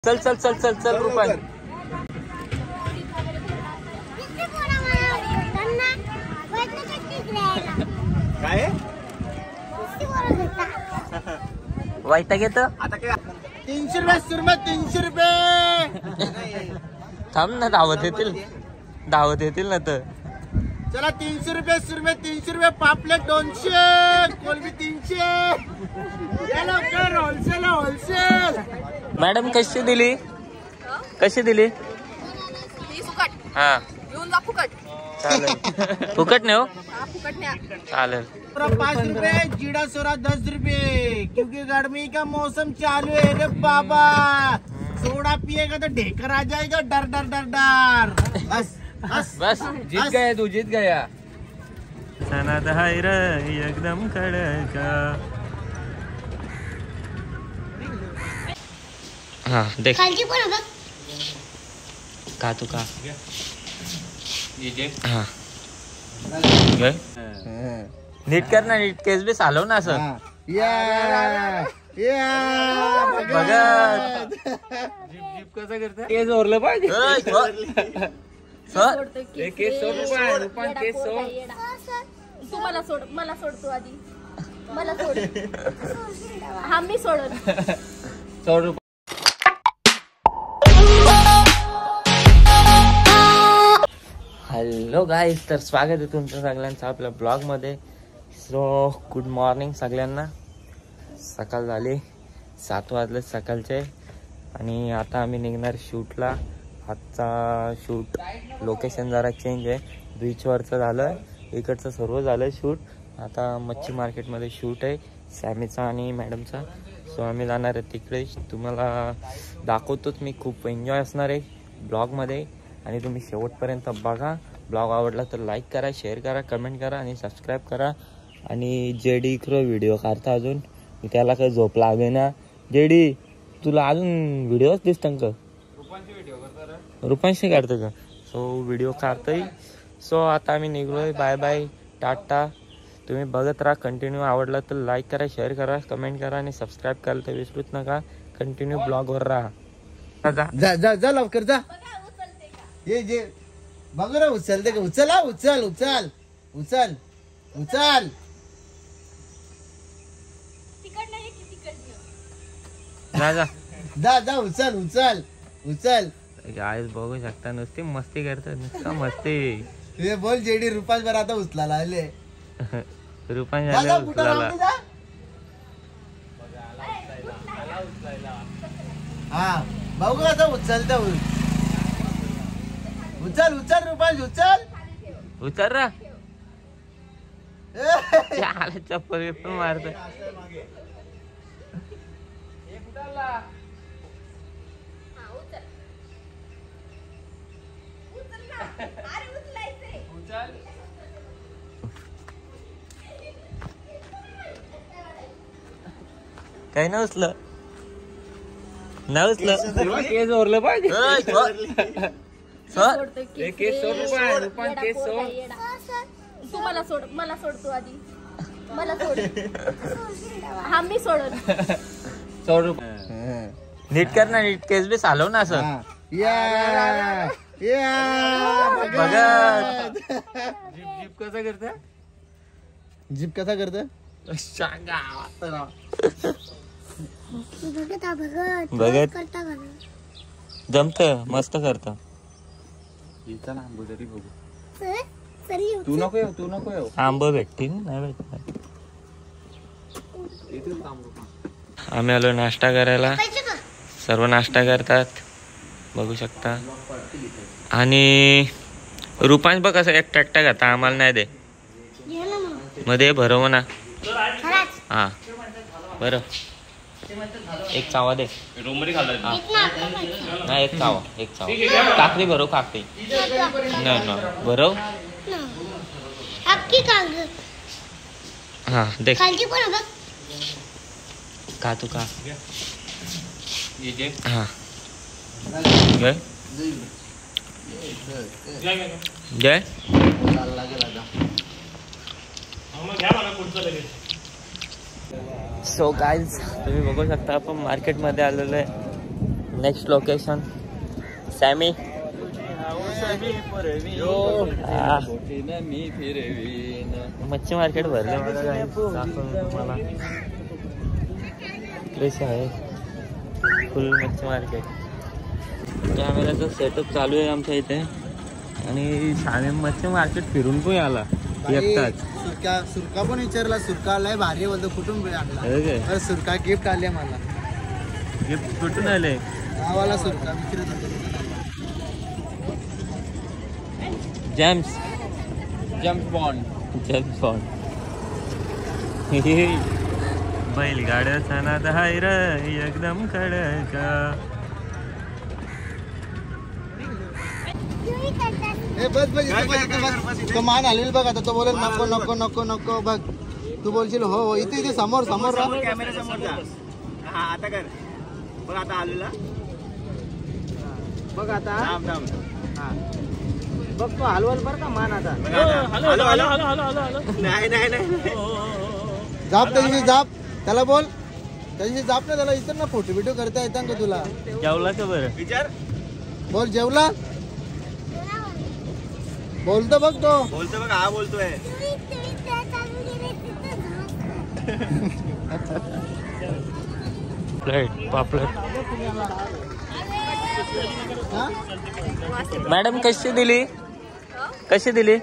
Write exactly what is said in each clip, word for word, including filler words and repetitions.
चल चल चल चल चल रुपा काय वाईटा घेत आता काय तीनशे रुपये सुरमई तीनशे रुपये थांब ना धावत येतील धावत येतील ना तर चला तीनशे रुपये सुरमई तीनशे रुपये पापलेट दोनशे कोलबी तीनशे लवकर होलसेल होलसेल। मॅडम कशी दिली कशी दिली हा फुकट चालेल फुकट नाही हो फुकट नाही चालेल पाँच रुपए जीरा सोरा दस रुपए क्योंकि गर्मी का मौसम चालू है रे बाबा। सोडा पिएगा तो ढेकर आ जाएगा डर डर डर डर बस बस बस जीत गया तू जीत गया सनद हाय रे एकदम कडक हा देख खालची पण बघ का तू का हा घे. नीट कर ना नीट केस बी चालव ना असं या या बघत कसं करता केस ओरलं पाहिजे केस सोड केस सोड तू मला सोड मला सोड तू आधी मला सोड हा मी सोडत सोड रुपये हॅलो गाईज तर स्वागत आहे तुमचं सगळ्यांचं आपल्या ब्लॉगमध्ये। सो गुड मॉर्निंग सगळ्यांना। सकाळ झाली सात वाजले सकाळचे आणि आता आम्ही निघणार शूटला। आजचा शूट लोकेशन जरा चेंज आहे, बीचवरचं झालं इकडचं सर्व झालं शूट। आता मच्छी मार्केटमध्ये शूट आहे सॅमीचा आणि मॅडमचा। सो आम्ही जाणार आहे तिकडे, तुम्हाला दाखवतोच मी। खूप एन्जॉय असणार आहे ब्लॉगमध्ये आणि तुम्ही शेवटपर्यंत बघा। ब्लॉग आवडला तर लाईक करा, शेअर करा, कमेंट करा आणि सबस्क्राईब करा। आणि जेडी इकडं व्हिडिओ काढता अजून, त्याला काही झोप लागे ना। जेडी तुला अजून व्हिडिओच दिसतं का? रुपांशी काढतं का? सो व्हिडिओ काढतोय। सो आता आम्ही निघलोय, बाय बाय टाटा। तुम्ही बघत राहा कंटिन्यू। आवडला तर लाईक करा, शेअर करा, कमेंट करा आणि सबस्क्राईब करायला तर विसरूच नका। कंटिन्यू ब्लॉगवर राहा। जा जा जा लवकर जा। ये जे बघ रे उचलते का? उचला उचल उचल उचल उचल तिकड नाही की तिकड जा जा जा जा उचल उचल उचल। गाईज बघू शकता नुसती मस्ती करतात, नुसतं मस्ती। हे बोल जेडी रुपास बर आता उचलायला आले रुपान जा, जा, झालं कुठं उचलायला। लावली जा? हा बघू आता उचलता उचल उचल रुपास उचल उचल रा आला चप्पल पण मारत। काही नाही उचलं नाही उचलं केस ओरलं पाहिजे। तू मला सोड मला सोड तू आधी मला सोड हा मी सोडत सोड रुपये नीट कर ना नीट केस बी चालव ना असं या या बघत जीप कसा करता जीप कसा करत बघत जमत मस्त करत। तू नको येऊ तू नको येऊ आंब भेटतील नाही भेटणार। आम्ही आलो नाश्ता करायला, सर्व नाश्ता करतात बघू शकता। आणि रुपांश बघ असं एक टॅक्टा घाता आम्हाला नाही दे मध्ये भरव ना। हा बरं एक चावा दे नाही एक चावा एक चावा काकडी भरव काकडी नाही ना भरव हा देख का तू का हा जय जय सो गाईज तुम्ही बघू शकता आपण मार्केटमध्ये आलेलो आहे। नेक्स्ट लोकेशन सॅमी. मच्छी मार्केट भरले मला कसे आहे फुल मच्छी मार्केट. कॅमेराचा सेटअप चालू आहे आमच्या इथे आणि शामे मच्छी मार्केट फिरून पण आला एकटाच. सुरका सुरका पण विचारला. सुरका लय भारी बोलतो. कुठून आणला सुरका? गिफ्ट आले मला. गिफ्ट कुठून आले? गावाला सुरका विचारत होते. James James Bond. James Bond. बैलगाड्या सणात हाय र एकदम कडक. बस बस तो मान आलेल बघ. आता तो बोलेल नको नको नको नको. बघ तू बोलशील हो हो. इथे इथे समोर समोर कॅमेरा समोर जा. हा आता कर. बघ आता आलेला बघ आता. थांब थांब. हा बघ तो हलवल बर का मान आता. Hello hello hello hello hello. नाही नाही नाही. जाप त्याची जाप. त्याला बोल त्याची जाप ना. त्याला इतर ना फोटो बिटो करता येतात का तुला? जेवला का बरं? विचार. बोल जेवला. बोलतो बघ तो. बोलतो बघ. हा बोलतोय. प्लेट पापलेट. मॅडम कशी दिली? कशी दिली?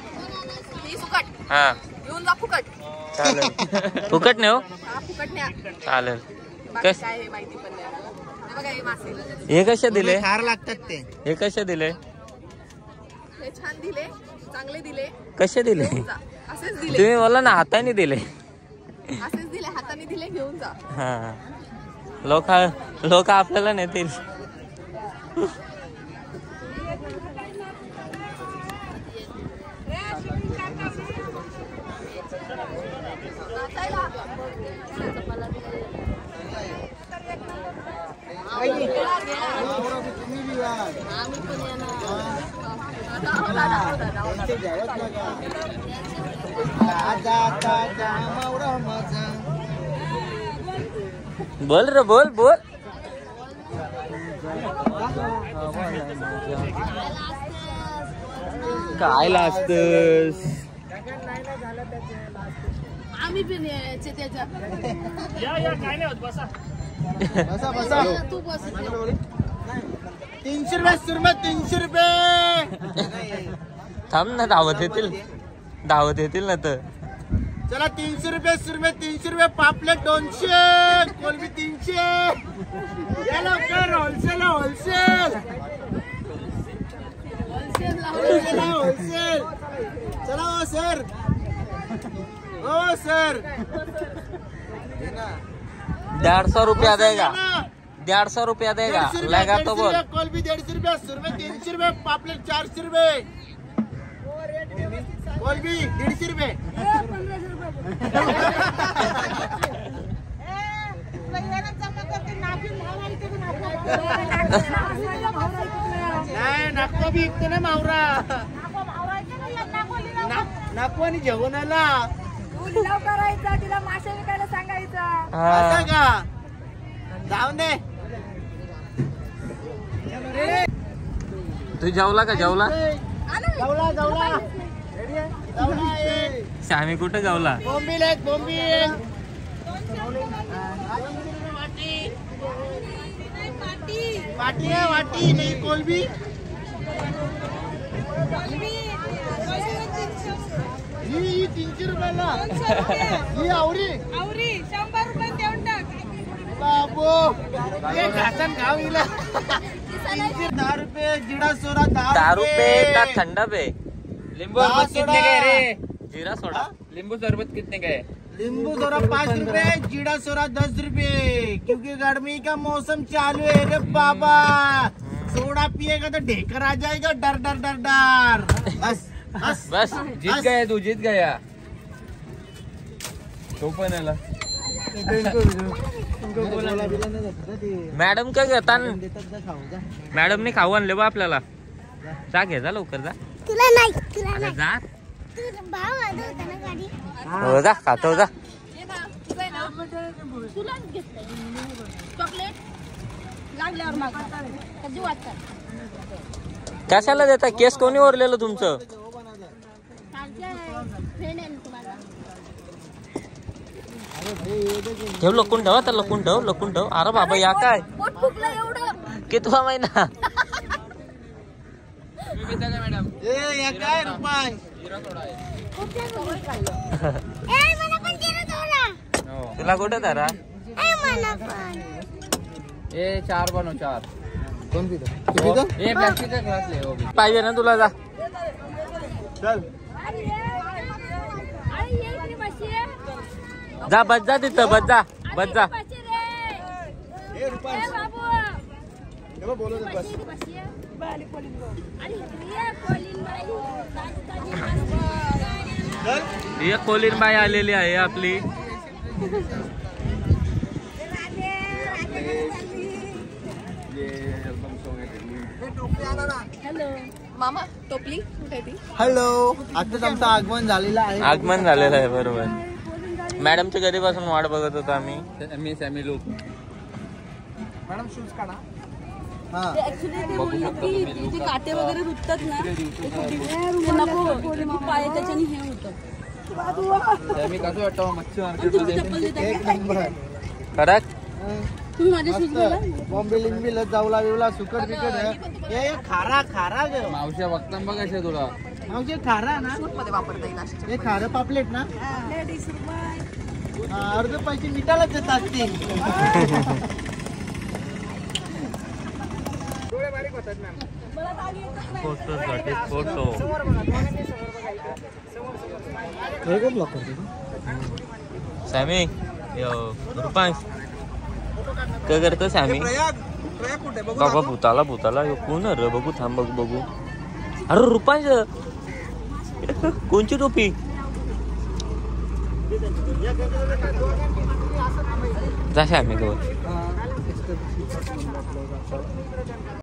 हा येऊन जा फुकट. चालेल. फुकट नाही हो. फुकट नाही चालेल. कस काय हे माहिती पण नाही आम्हाला. बघा हे मासे हे कसे दिले? खार लागतात ते. हे कसे दिले? हे छान दिले. चांगले दिले. कसे दिले? असेच दिले. तुम्ही बोला ना हाताने दिले. असेच दिले. हाताने दिले. घेऊन जा. हा लोक लोक आपल्याला नेतील. बोल रे बोल बोल. काय लाजतस? आम्ही पण यायचे त्याच्यात. या या काय नाही होत. बसा बसा बसा. तू बस. तीनशे रुपये सुरमई. तीनशे रुपये. थांब ना. धावत येतील धावत येतील ना तर. चला तीनशे रुपये सुरमई. तीनशे रुपये पापलेट. दोनशे कोलबी. तीनशे. लवकर. Wholesale wholesale wholesale wholesale. चला हो सर. हो सर. डेढ़ सौ रुपया देगा. डेढ़ सौ रुपया देगा. लगा तो बोल. कोलबी दीडशे रुपये. सुरमई तीनशे रुपये. पापलेट चारशे रुपये. कोलबी दीडशे रुपये. नाही नाको बी विकतो ना मावरा. नाको आणि जेवण आला. करायचा तिला मासे विकायला सांगायचा. असं का? जाऊन दे. तू जेवला का? जेवला जाऊला जाऊला जाऊला. श्यामी कुठे जेवला? बोंबील एक बोंबील. वाटी आहे वाटी. नाही कोलबी. ही तीनशे रुपयाला. ही आवरी आवरी शंभर रुपये देऊन टाक. बाबो ये घासन खाऊ हिला. दहा रुपये. जिडा सोडा दहा दहा रुपये का ठंडा पे? लिंबू सरबत कितने का है रे? जीरा सोडा. लिंबू सरबत कितने का है? लिंबू सोडा पाँच रुपए. जीरा सोडा दस रुपए. क्योंकि गर्मी का मौसम चालू है रे बाबा. सोडा पिएगा तो ढेकर आ जाएगा. डर डर डर डर. बस बस बस जीत गया तू जीत गया. तो पण आला. मॅडम काय घेता? मॅडमने खाऊ आणले बा आपल्याला. जा घे जा लवकर जा. तुला नाही. तुला अरे जा. भाव आला होता ना गाडी. हो जा खातो जा. तुला घेतलंय चॉकलेट. लागल्यावर मागतात कधी वाटतात कशाला देता? केस कोणी ओरलेलं तुमचं? फ्रेंड आहे तुम्हाला ठेव, लपून ठेवा तर, लपून ठेव, लपून ठेव. अरे बाबा या काय पोट फुगलं एवढं कितवा महिना? ए या काय रुपाय तुला कुठं धरा? ए चार बनो चार. कोण पितो ए प्लास्टिकचा ग्लास ले. पाहिजे ना तुला? जा चल जा, बस जा तिथं, बस जा, बस जा. ए रुपाय हे बघ बोलत बस चल एक कोलीन बाई आलेली आहे आपली. हॅलो मामा टोपली कुठे ती हॅलो आताच आमचं आगमन झालेलं आहे. आगमन झालेलं आहे. बरोबर. मॅडमच्या कधीपासून वाट बघत होतो आम्ही. मी सॅमी लोक मॅडम शूज काढा. हा ऍक्च्युली ते बोलले की ते जे काटे वगैरे रुततात ना ते नको पाय त्याच्याने हे होतं. मी कसं वाटतं मच्छी पण तुम्ही चप्पल देता एक नंबर खरंच तुम्ही माझे शूज घाला. बॉम्बे लिंबीला जाऊला बिवला सुकट बिकट ए खारा खारा ग मावश्या बघता बघ अशा तुला. म्हणजे खारा ना मध्ये वापरता येईल अशी. हे खारं पापलेट ना हा, अर्ध पैसे मिठालाच देतात ते. फोटोसाठी फोटो. सॅमी रुपांश काय करतो सॅमी? बाबा भूताला भूताला कोण रे? बघू थांब, बघू बघू. अरे रुपांश कोणची टोपी? जा सॅमी गवर.